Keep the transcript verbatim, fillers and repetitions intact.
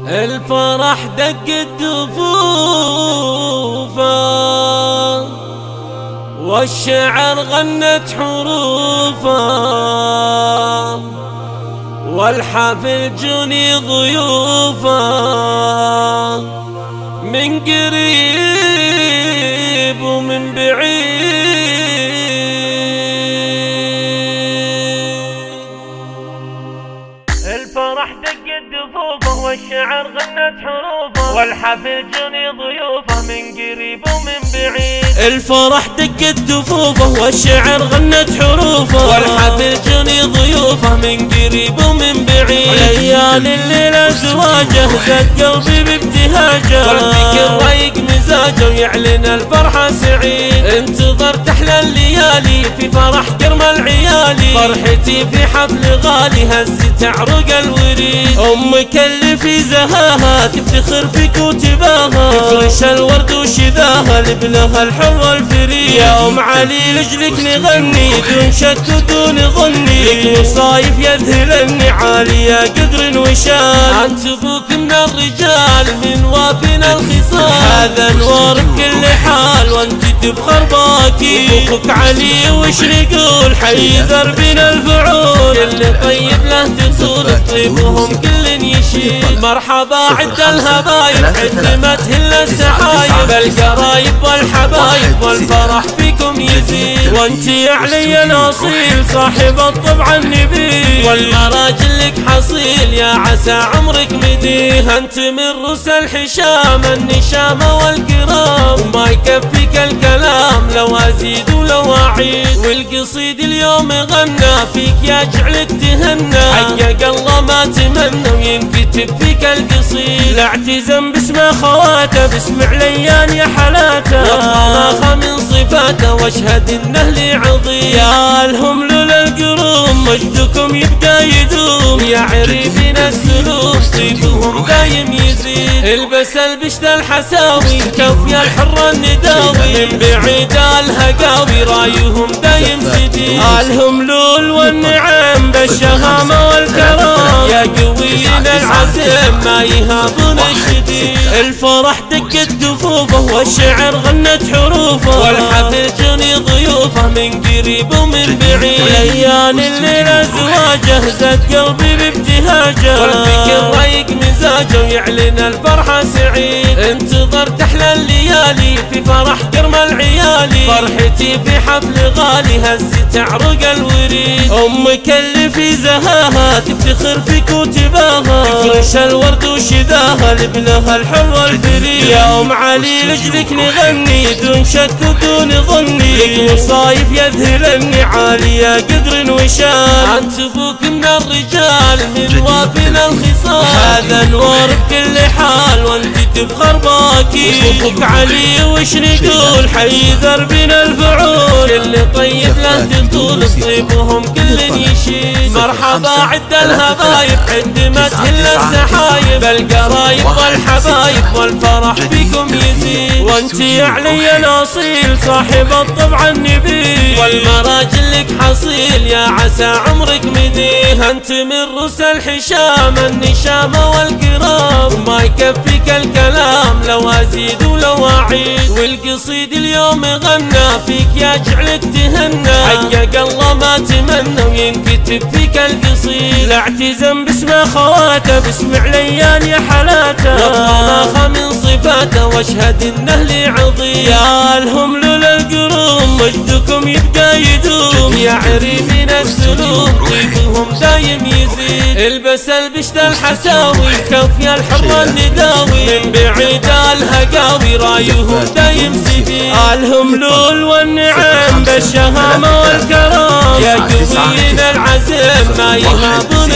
الفرح دق الدفوفه والشعر غنت حروفه والحفل جوني ضيوفه من قريب ومن بعيد. الفرح دق الدفوفه والشعر غنت حروفه والحفل جوني ضيوفه من قريب ومن بعيد. الفرح دق الدفوفه والشعر غنت حروفه والحفل جوني ضيوفه من قريب ومن بعيد. ليال الليل ازواجه زاد قلبي بابتهاجه والفيك الرايق مزاجه ويعلن الفرحه سعيد. انتظرت احلى الليالي في فرح كرم العيالي فرحتي في حفل غالي هزت عروق الوريد. امك اللي في زهاها تفتخر فيك وتباها تفرش الورد وشذاها لابنها الحر الفريد. يا ام علي لجلك نغني دون شك ودون ظني لك وصايف يذهلني عالية قدر وشان. انت ابوك من الرجال من وافنا الخصال هذا نور بكل حال وانت تفخر باكي. اخوك علي وش نقول حي دربنا الفعول اللي طيب له تطول طيبهم كل يشيل. مرحبا عد الهبايب عد ما تهل السحايب القرايب والحبايب والفرح فيكم يزيد. وانت يا علي الاصيل صاحب الطبع النبيل والمراجل لك حصيل يا عسى عمرك مديه. انت من رؤوس الحشام النشامه والكرام ما يكفيك الكلام لو ازيد ولو اعيد. والقصيد اليوم غنى فيك يا جعلك تهنى حقق الله ما تمنى وينكتب فيك القصيد. لا اعتزم باسم خواته باسم عليان يا حلاته والطلاخه من صفاته واشهد انه لي عظيم. يا الهم لولا القروم مجدكم يبقى يدوم يا عريبين السلوك طيبهم دايم يزيد. البس البشت الحساوي كوفيا الحر النداوي من بعيد الهقاوي رايهم دايم سديد. الهم لول والنعم بالشهامه والكرام يا قويين العزم ما يهابون الشديد. الفرح دق الدفوفه والشعر غنت حروفه والحفل جوني ضيوفه من قريب ومن بعيد. ليالي الليل ازواجه زاد قلبي بابتهاجه والفيك الرايق مزاجه ويعلن الفرحه سعيد. انتظرت احلى الليالي في فرح كرم العيالي فرحتي في حفل غالي هزت عروق الوريد. امك اللي في زهاها تفتخر فيك وتباها تفرش الورد وشذاها لابنها الحر الفريد. يا ام علي لجلك نغني دون شك ودون ظني لك وصايف يذهلني عالية قدر وشان. انت ابوك من الرجال من وافنا الخصال هذا نور بكل حال وانت تفخر باكي. اخوك علي وش نقول حي دربنا الفعول اللي طيب له تطول طيبهم كل يشيل. مرحبا عد الهبايب عد ما تهل السحايب القرايب والحبايب والفرح فيكم يزيد. وانت يا علي الاصيل صاحب الطبع النبيل والمراجل لك حصيل يا عسى عمرك مديه. انت من رؤوس الحشام النشامه والكرام ما يكفيك الكلام لو ازيد ولو اعيد. والقصيد اليوم غنى فيك يا جعلك تهنى حقق الله ما تمنى وينكتب فيك القصيد. لا اعتزم باسم خواته باسم عليان يا حلاته والطلاخه من صفاته واشهد انه لي عظيم. يا الهم لولا القروم مجدكم يبقى يدوم يا عريبين السلوك طيبهم دايم يزيد. البس البشت الحساوي كوفيا الحر النداوي من بعيد الهقاوي رايهم دايم سديد. الهم لول والنعم بالشهامه والكرام يا قويين العزم ما يهابون